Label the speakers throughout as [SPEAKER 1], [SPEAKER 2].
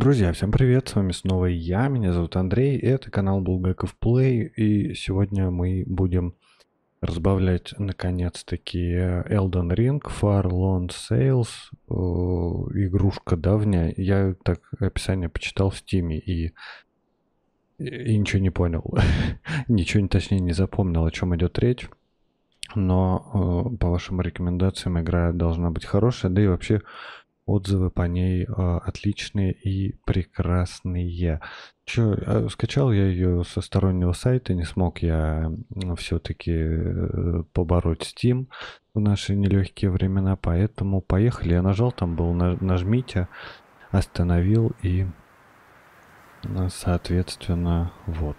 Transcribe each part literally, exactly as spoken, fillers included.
[SPEAKER 1] Друзья, всем привет, с вами снова я, меня зовут Андрей, и это канал Булгаков Play, и сегодня мы будем разбавлять наконец-таки Elden Ring, Far Lone Sales, э, игрушка давняя, я так описание почитал в Стиме и, и ничего не понял, ничего точнее не запомнил, о чем идет речь, но э, по вашим рекомендациям игра должна быть хорошая, да и вообще отзывы по ней э, отличные и прекрасные. Чё, э, скачал я ее со стороннего сайта, не смог я все-таки э, побороть Steam в наши нелегкие времена, поэтому поехали. Я нажал, там был на- нажмите, остановил и, э, соответственно, вот.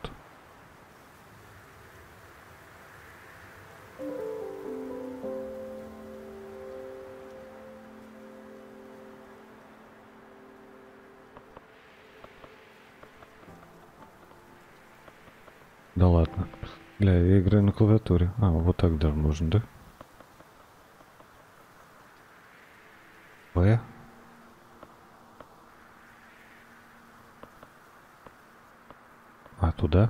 [SPEAKER 1] Да ладно. Бля, я играю на клавиатуре. А, вот так даже можно, да? В. А туда?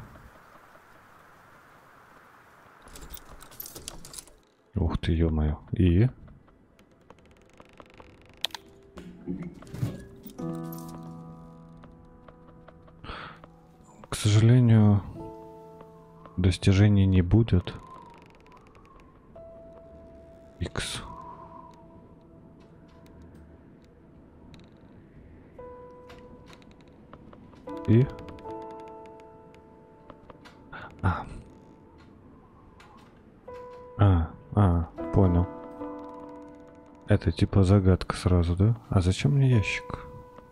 [SPEAKER 1] Ух ты, ё-моё. И? К сожалению, достижений не будет. X. И? А. А, а, понял. Это типа загадка сразу, да? А зачем мне ящик?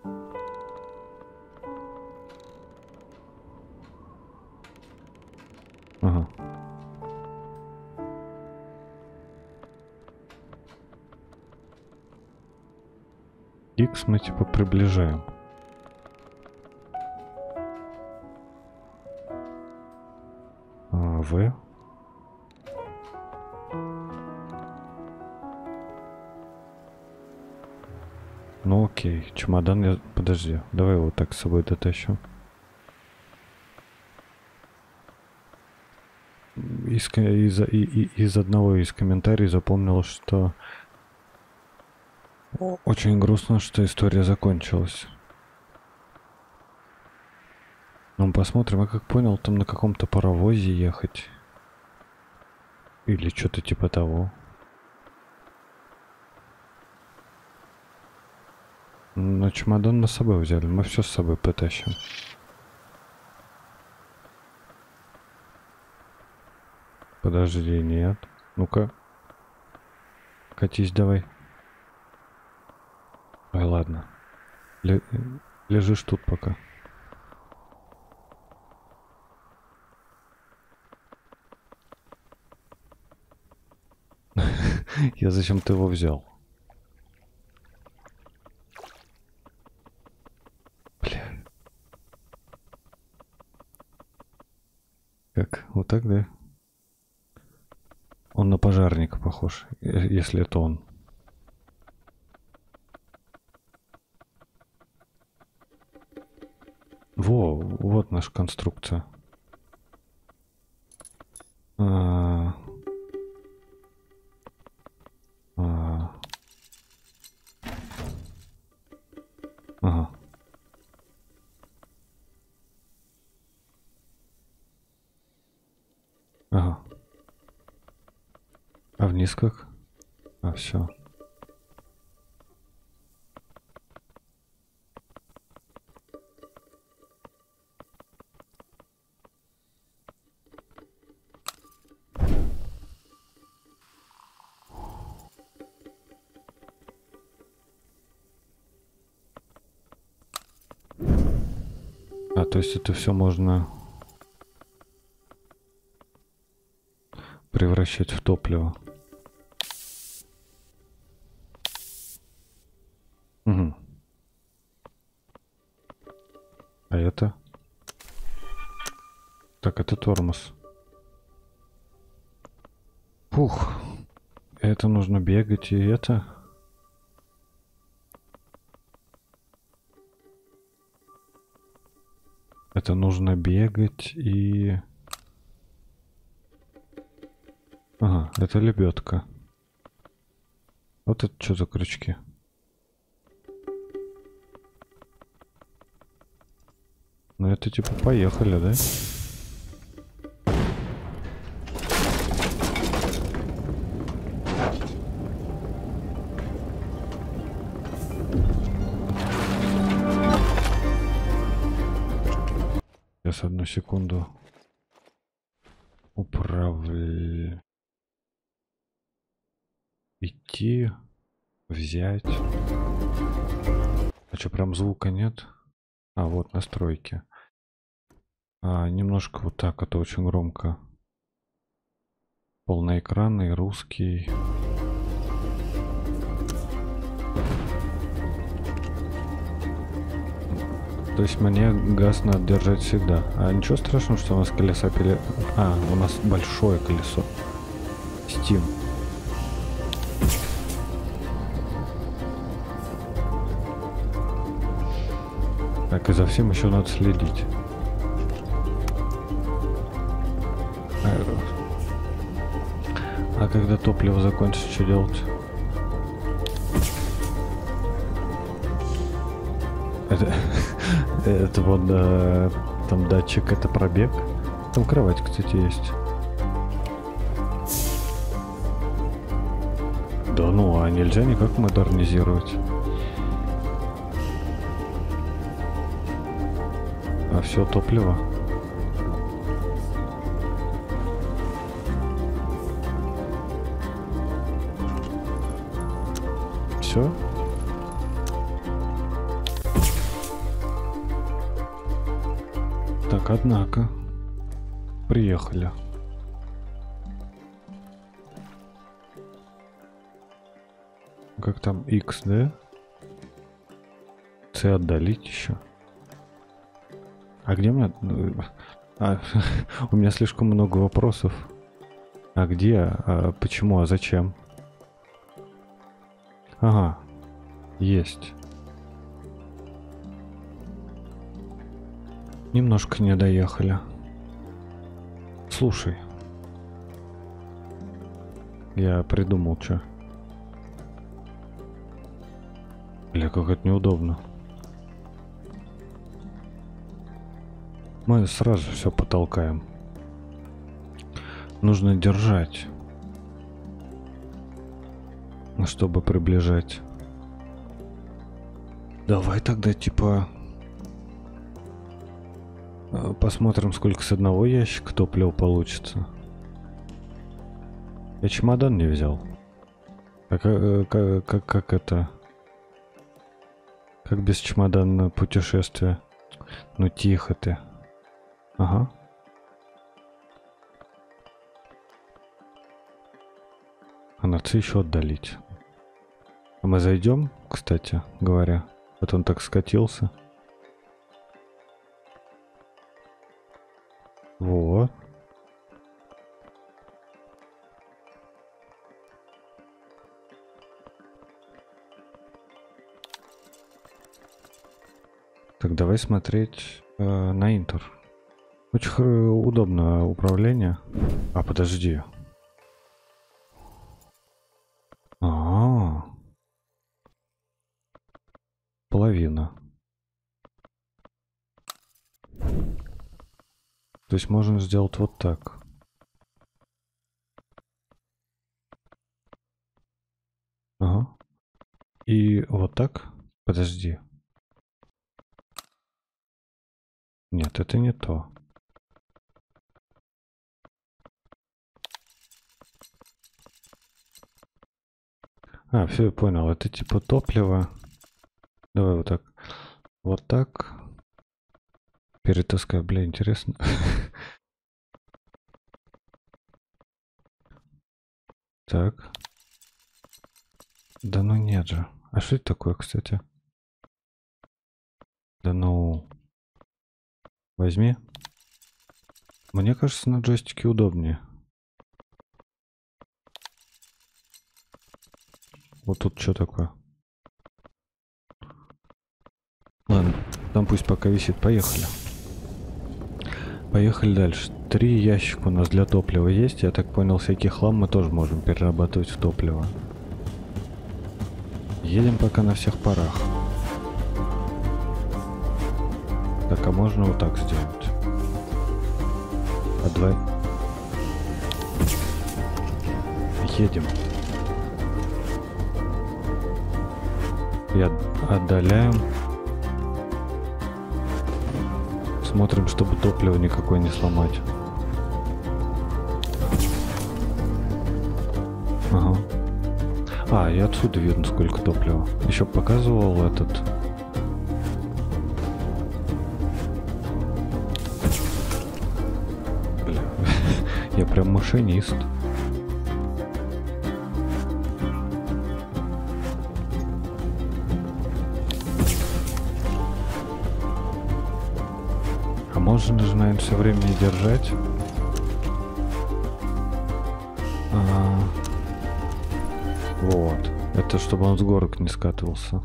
[SPEAKER 1] Ага. X мы типа приближаем. А, В. Ну окей, чемодан я... Подожди, давай его так с собой дотащу. Из, из, из, из одного из комментариев запомнил, что очень грустно, что история закончилась. Ну, посмотрим, я как понял, там на каком-то паровозе ехать. Или что-то типа того. Но чемодан мы с собой взяли, мы все с собой потащим. Подожди, нет. Ну-ка. Катись давай. Ой, ладно. Ле лежишь тут пока. Я зачем-то его взял. Бля. Как? Вот так, да? Он на пожарника похож, если это он. Во, вот наша конструкция. А, а, ага. Ага. А вниз как? А, все. А, то есть это все можно превращать в топливо. Угу. А это? Так, это тормоз. Фух. Это нужно бегать, и это... Это нужно бегать и... Ага, это лебедка. Вот это что за крючки? Ну это типа поехали, да? Сейчас одну секунду. Управлять. Идти. Взять. А что, прям звука нет? А, вот настройки. А, немножко вот так, это очень громко. Полноэкранный, русский. То есть мне газ надо держать всегда. А ничего страшного, что у нас колеса пере... А, у нас большое колесо. Steam. Так, и за всем еще надо следить. А когда топливо закончится, что делать? Это, это вот да, там датчик, это пробег. Там кровать, кстати, есть. Да ну, а нельзя никак модернизировать. А все топливо. Все. Так, однако. Приехали. Как там X, да? C отдалить еще. А где мне... А, у меня слишком много вопросов. А где? А почему? А зачем? Ага. Есть. Немножко не доехали. Слушай. Я придумал, что. Бля, как это неудобно. Мы сразу все потолкаем. Нужно держать, чтобы приближать. Давай тогда типа посмотрим, сколько с одного ящика топлива получится. Я чемодан не взял. Как, как, как, как это? Как без чемодана путешествие? Ну тихо ты. Ага. А надо еще отдалить. А мы зайдем, кстати говоря. Вот он так скатился. Вот. Так, давай смотреть э, на Интер. Очень удобное управление. А, подожди. А, -а, -а. Половина. То есть можно сделать вот так. Ага. И вот так. Подожди. Нет, это не то. А, все, я понял. Это типа топливо. Давай вот так. Вот так. Перетаскай, бля, интересно. Так. Да ну нет же. А что это такое, кстати? Да ну... Возьми. Мне кажется, на джойстике удобнее. Вот тут что такое? Ладно, там пусть пока висит. Поехали. Поехали дальше. Три ящика у нас для топлива есть. Я так понял, всякий хлам мы тоже можем перерабатывать в топливо. Едем пока на всех парах. Так, а можно вот так сделать? А давай. Едем. И отдаляем. Смотрим, чтобы топливо никакое не сломать. Ага. А, и отсюда видно, сколько топлива. Еще показывал этот. Бля, я прям машинист. А можно же, наверное, все время не держать. А, вот. Это чтобы он с горок не скатывался.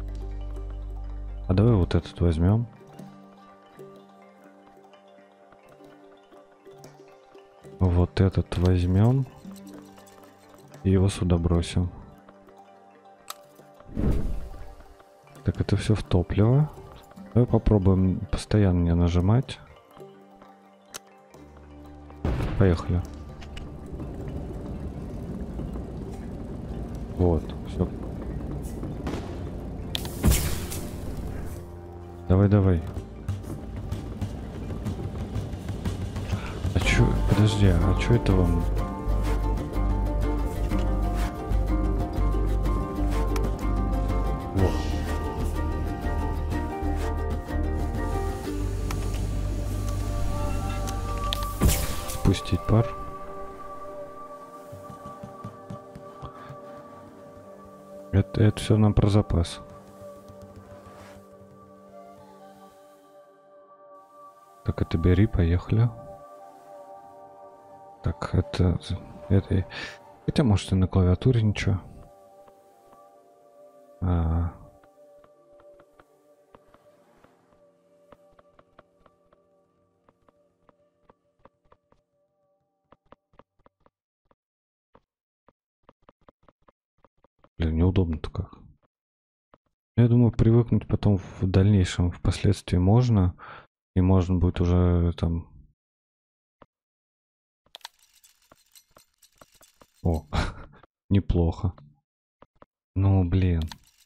[SPEAKER 1] А давай вот этот возьмем. Вот этот возьмем. И его сюда бросим. Так, это все в топливо. Давай попробуем постоянно не нажимать. Поехали. Вот, все. Давай, давай. А чё? Подожди, а чё это вам? Во. Спустить пар. Это, это все нам про запас. Так, это бери, поехали. Так, это... это хотя, может, и на клавиатуре ничего. А. Блин, неудобно-то как. Я думаю, привыкнуть потом в дальнейшем, впоследствии можно. И можно будет уже там... О, неплохо. Ну, блин.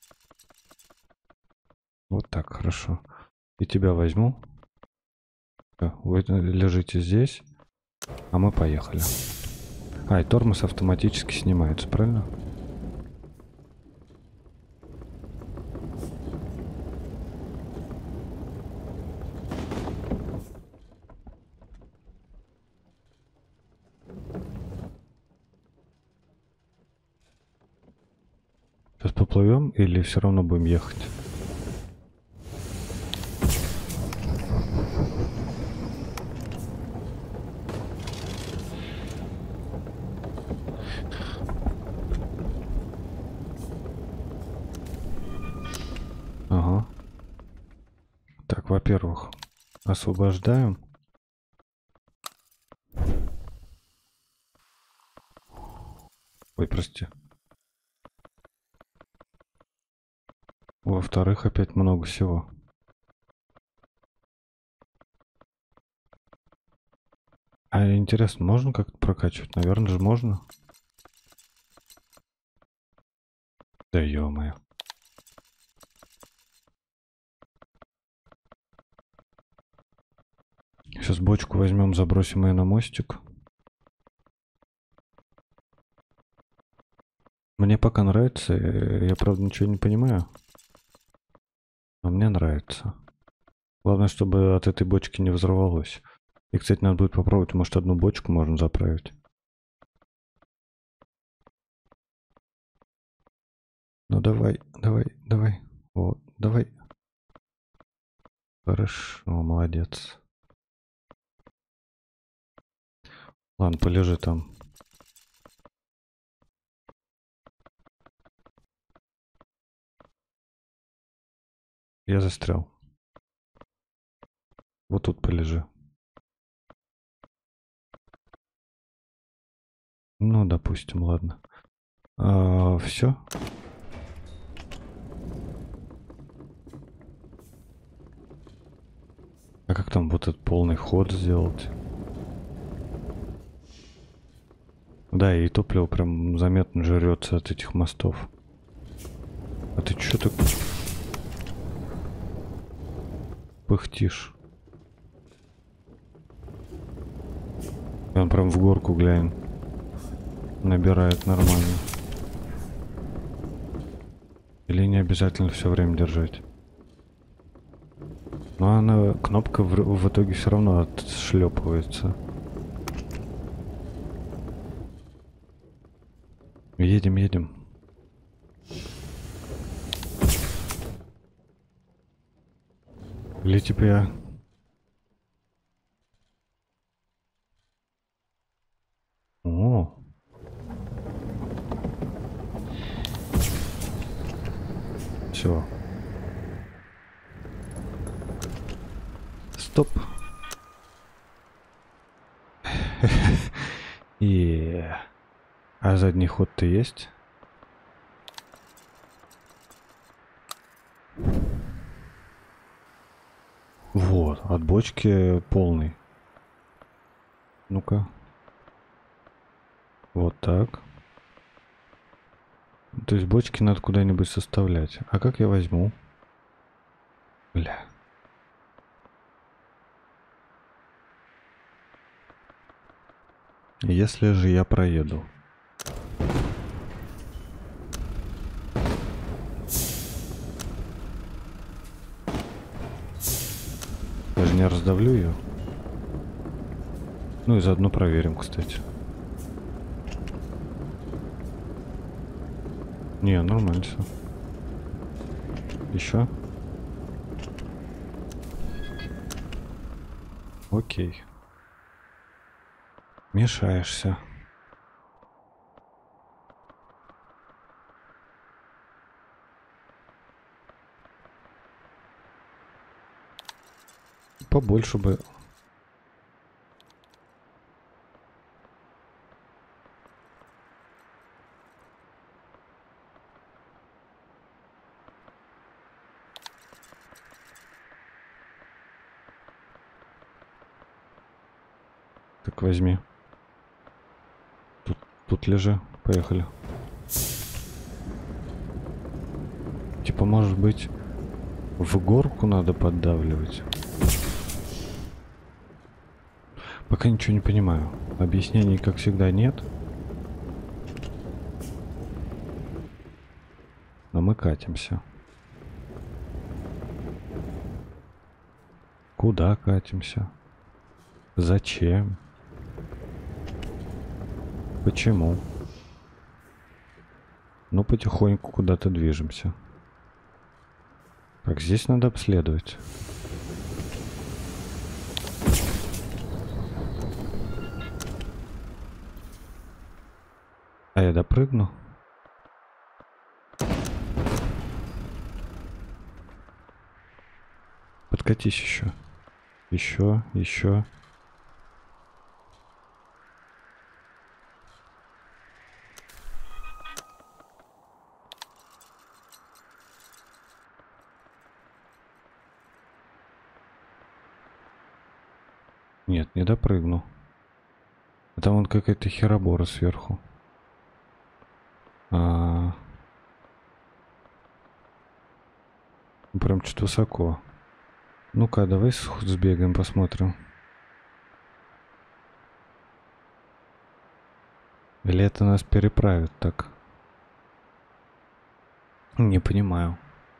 [SPEAKER 1] Вот так, хорошо. И тебя возьму. Вы лежите здесь, а мы поехали. А, и тормоз автоматически снимается, правильно? Сейчас поплывем или все равно будем ехать? Ага. Так, во-первых, освобождаем. Ой, прости. Во-вторых, опять много всего. А интересно, можно как-то прокачивать? Наверное же можно. Да ё-моё. Сейчас бочку возьмем, забросим ее на мостик. Мне пока нравится. Я, правда, ничего не понимаю. Но мне нравится. Главное, чтобы от этой бочки не взорвалось. И, кстати, надо будет попробовать, может, одну бочку можно заправить. Ну, давай, давай, давай. Вот, давай. Хорошо, молодец. Ладно, полежи там. Я застрял. Вот тут полежи. Ну, допустим, ладно. А, все. А как там вот этот полный ход сделать? Да, и топливо прям заметно жрется от этих мостов. А ты чё так пыхтишь? Он прям в горку, глянь. Набирает нормально. Или не обязательно все время держать? Но она, кнопка в, в итоге все равно отшлепывается. Едем, едем. Или тебя... О! Все. Стоп. И... А задний ход-то есть? Вот, от бочки полный. Ну-ка. Вот так. То есть бочки надо куда-нибудь составлять. А как я возьму? Бля. Если же я проеду. Я же не раздавлю ее. Ну и заодно проверим, кстати. Не, нормально все. Еще? Окей. Мешаешься. Побольше бы. Так возьми. Тут, тут лежи. Поехали. Типа, может быть, в горку надо поддавливать? Пока ничего не понимаю. Объяснений, как всегда, нет. Но мы катимся. Куда катимся? Зачем? Почему? Ну, потихоньку куда-то движемся. Так, здесь надо обследовать. А я допрыгну? Подкатись еще. Еще, еще. Нет, не допрыгну. А там вон какая-то херобора сверху. А... Ну, прям что-то высоко. Ну-ка, давай сбегаем, посмотрим. Или это нас переправит так? Не понимаю.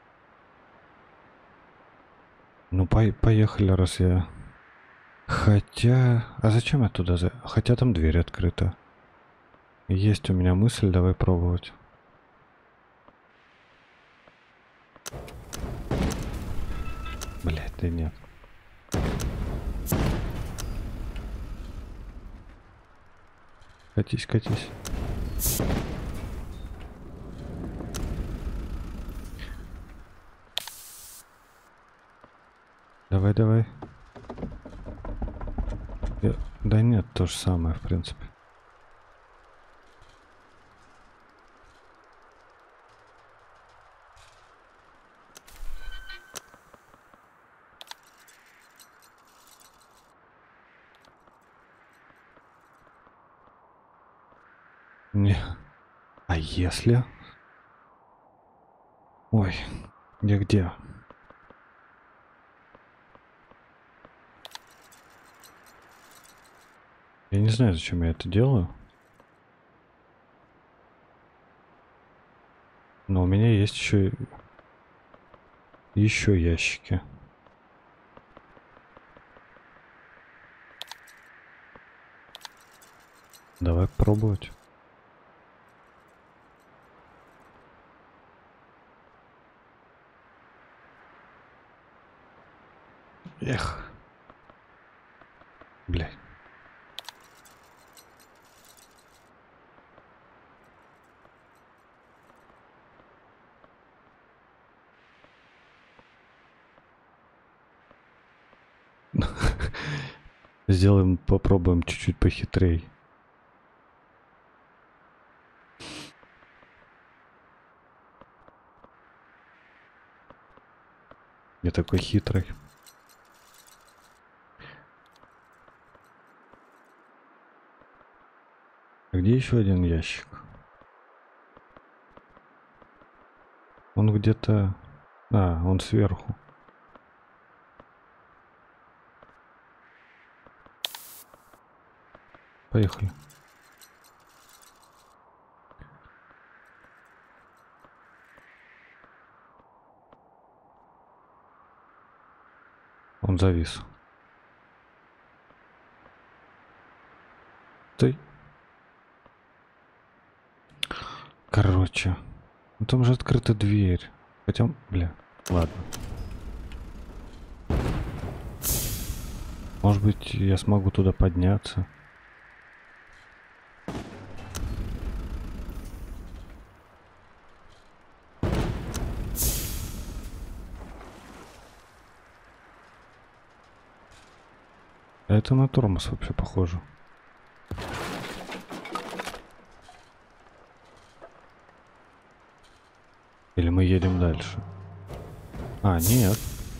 [SPEAKER 1] Ну, по поехали, раз я... Хотя... А зачем я туда... За... Хотя там дверь открыта. Есть у меня мысль, давай пробовать. Блять, да нет. Катись, катись. Давай, давай. Я... Да нет, то же самое, в принципе. Не. А если? Ой, я где? Я не знаю, зачем я это делаю. Но у меня есть еще еще ящики. Давай пробовать. Эх. Блядь. Сделаем, попробуем чуть-чуть похитрей. Я такой хитрый. А где еще один ящик? Он где-то... А, он сверху. Поехали. Он завис. Ты. Короче. Ну там же открыта дверь. Хотя, бля, ладно. Может быть, я смогу туда подняться. Это на тормоз вообще похоже. Или мы едем дальше? А, нет.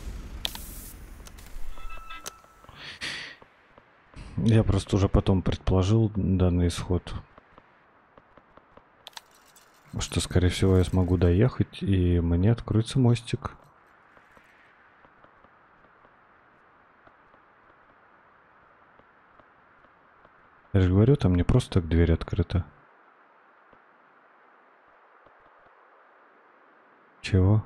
[SPEAKER 1] Я просто уже потом предположил данный исход. Что, скорее всего, я смогу доехать, и мне откроется мостик. Я же говорю, там не просто так дверь открыта. Чего?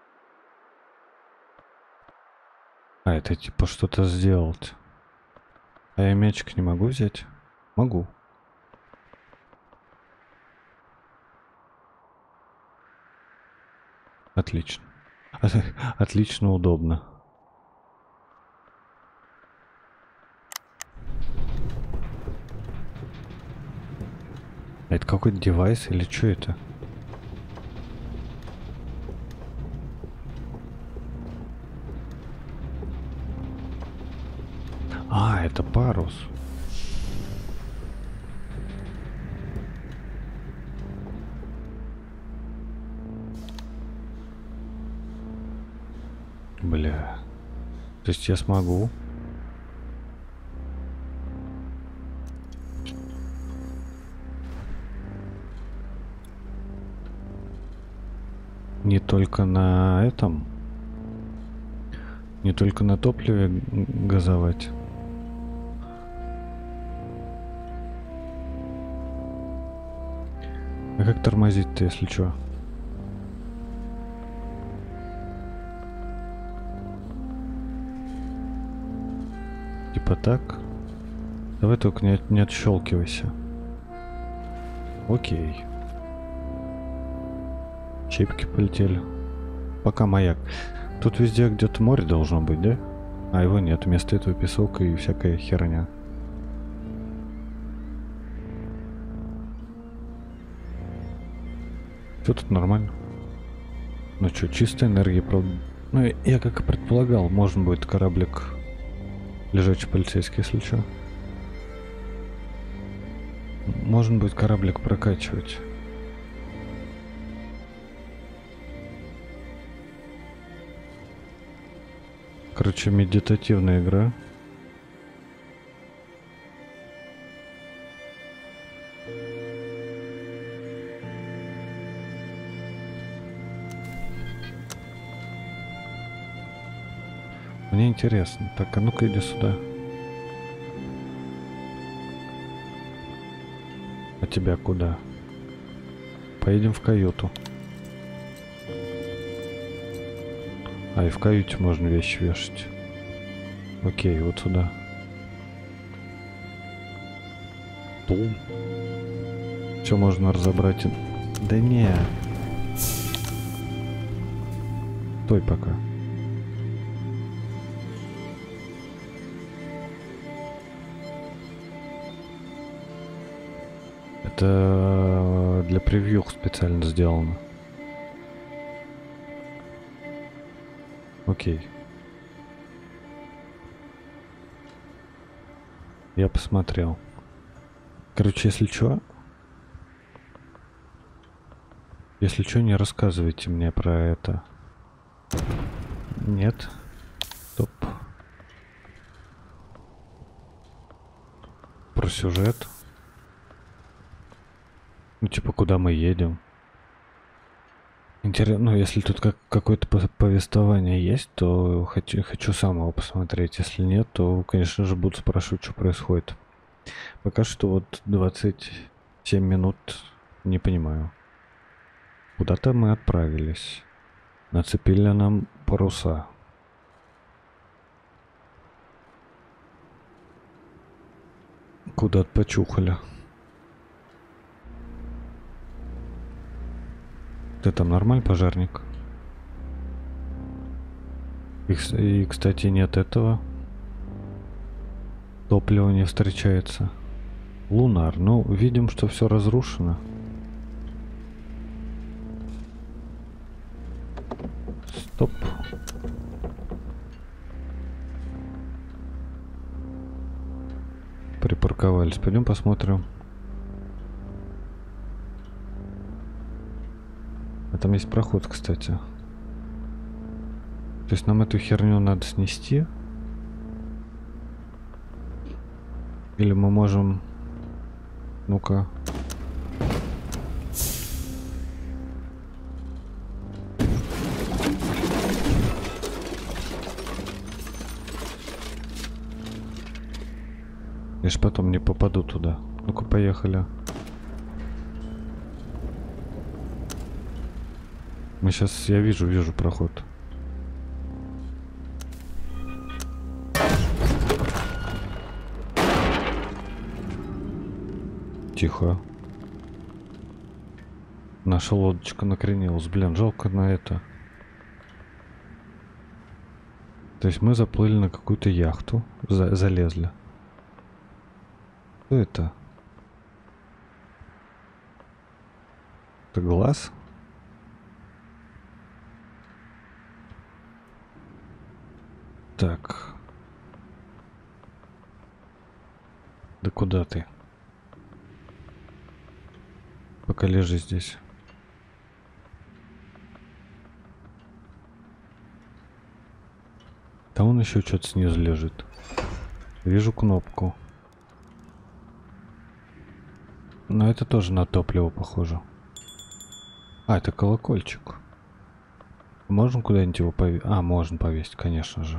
[SPEAKER 1] А, это типа что-то сделать. А я мячик не могу взять? Могу. Отлично. Отлично, удобно. Это какой-то девайс или что это? А, это парус. Бля. То есть я смогу. Не только на этом. Не только на топливе газовать. А как тормозить-то, если что? Типа так? Давай только не, не отщелкивайся. Окей. Чипки полетели. Пока маяк. Тут везде где-то море должно быть, да? А его нет. Вместо этого песок и всякая херня. Все тут нормально. Ну что, чистая энергия, правда. Ну, я как и предполагал, можно будет кораблик лежачий полицейский, если что. Можно будет кораблик прокачивать. Короче, медитативная игра. Мне интересно. Так, а ну-ка иди сюда. А тебя куда? Поедем в каюту. А, и в каюте можно вещи вешать. Окей, вот сюда. Тул. Все можно разобрать. Да не. Стой пока. Это для превью специально сделано. Окей. Я посмотрел. Короче, если что... Если что, не рассказывайте мне про это. Нет. Стоп. Про сюжет. Ну, типа, куда мы едем. Интересно, ну, если тут как какое-то повествование есть, то хочу, хочу сам его посмотреть. Если нет, то, конечно же, буду спрашивать, что происходит. Пока что вот двадцать семь минут не понимаю. Куда-то мы отправились. Нацепили нам паруса. Куда-то почухали. Ты там нормаль, пожарник? И, и, кстати, нет этого. Топлива не встречается. Лунар. Ну, видим, что все разрушено. Стоп. Припарковались. Пойдем посмотрим. А там есть проход, кстати. То есть нам эту херню надо снести? Или мы можем... Ну-ка. Я ж потом не попаду туда. Ну-ка, поехали. Мы сейчас... Я вижу, вижу проход. Тихо. Наша лодочка накренилась. Блин, жалко на это. То есть мы заплыли на какую-то яхту. За залезли. Что это? Это глаз? Так. Да куда ты? Пока лежи здесь. Там он еще что-то снизу лежит. Вижу кнопку. Но это тоже на топливо похоже. А, это колокольчик. Можем куда-нибудь его повесить? А, можно повесить, конечно же.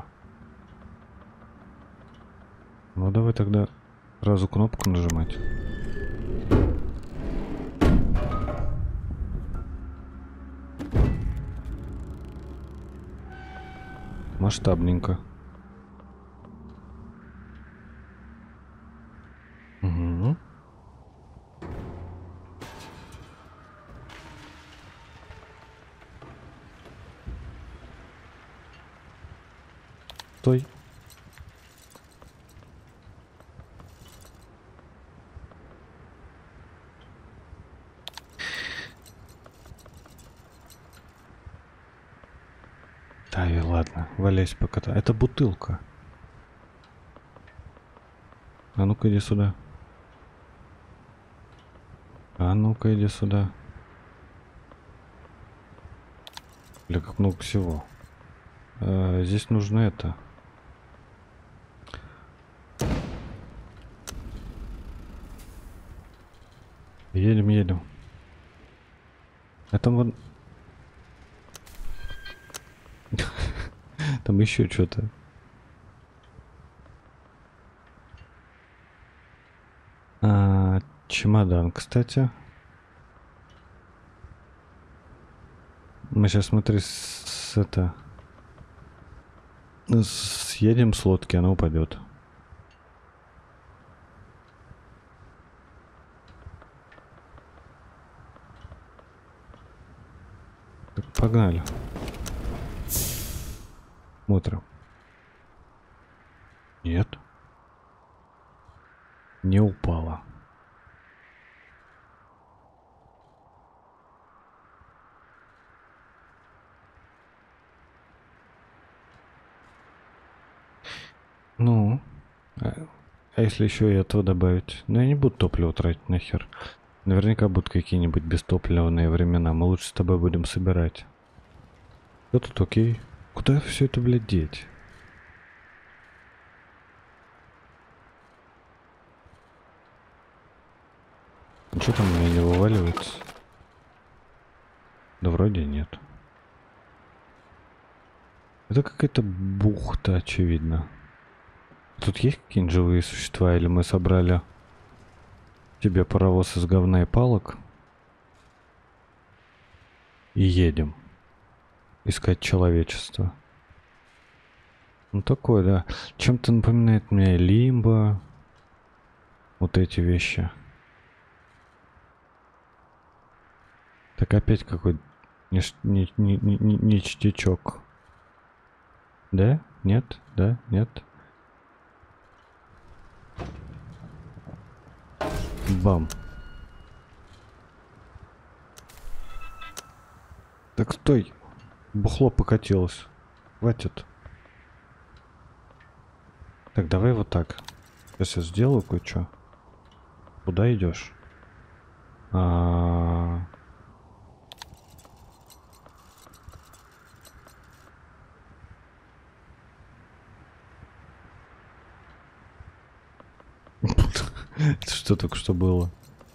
[SPEAKER 1] Ну, давай тогда сразу кнопку нажимать. Масштабненько. Угу. Стой. Да и ладно, валяйся пока. -то. Это бутылка. А ну-ка иди сюда. А ну-ка иди сюда. Бля, как много всего. А, здесь нужно это. Едем, едем. А там вот... Там еще что-то. Чемодан, кстати. Мы сейчас, смотри, с, с это... Съедем с лодки, она упадет. Погнали. Смотрим. Нет. Не упала. Ну, а если еще и этого добавить? Ну, я не буду топливо тратить нахер. Наверняка будут какие-нибудь бестопливные времена. Мы лучше с тобой будем собирать. Что тут окей? Куда все это, блядь, деть? Что там у меня не вываливается? Да вроде нет. Это какая-то бухта, очевидно. Тут есть какие-нибудь живые существа, или мы собрали тебе паровоз из говна и палок и едем искать человечество? Ну такое, да. Чем-то напоминает мне Лимбо. Вот эти вещи. Так опять какой-то не, не, не, не, ништячок. Да? Нет? Да? Нет? Бам. Так стой. Бухло покатилось. Хватит. Так, давай вот так. Сейчас я сделаю кое-что. Куда идешь? А... Что только что было?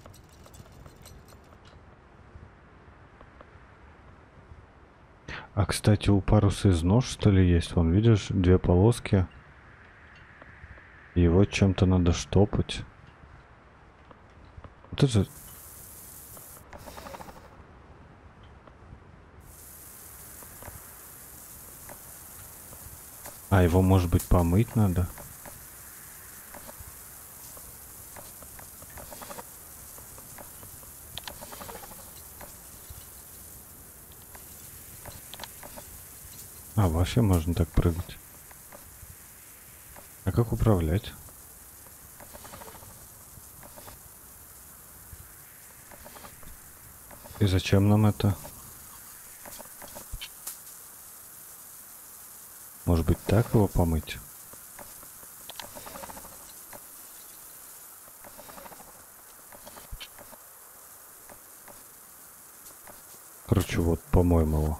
[SPEAKER 1] А, кстати, у паруса износ, что ли, есть? Вон, видишь, две полоски. И его чем-то надо штопать. Вот это... А, его, может быть, помыть надо? А, вообще можно так прыгать. А как управлять? И зачем нам это? Может быть, так его помыть? Короче, вот, помоем его.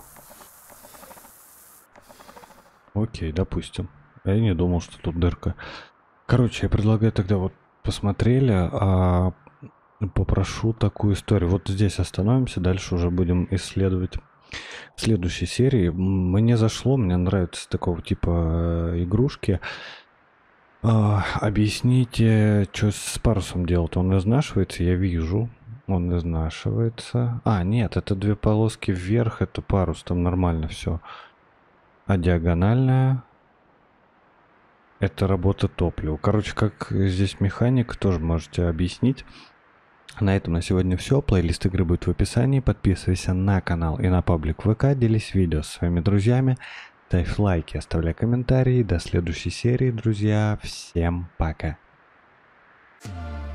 [SPEAKER 1] Окей, допустим. Я не думал, что тут дырка. Короче, я предлагаю тогда вот посмотрели, а попрошу такую историю. Вот здесь остановимся, дальше уже будем исследовать в следующей серии. Мне зашло, мне нравятся такого типа игрушки. А, объясните, что с парусом делать? Он изнашивается, я вижу. Он изнашивается. А, нет, это две полоски вверх, это парус, там нормально все. А диагональная — это работа топлива. Короче, как здесь механика, тоже можете объяснить. На этом на сегодня все. Плейлист игры будет в описании. Подписывайся на канал и на паблик ВК. Делись видео со своими друзьями. Ставь лайки, оставляй комментарии. До следующей серии, друзья. Всем пока.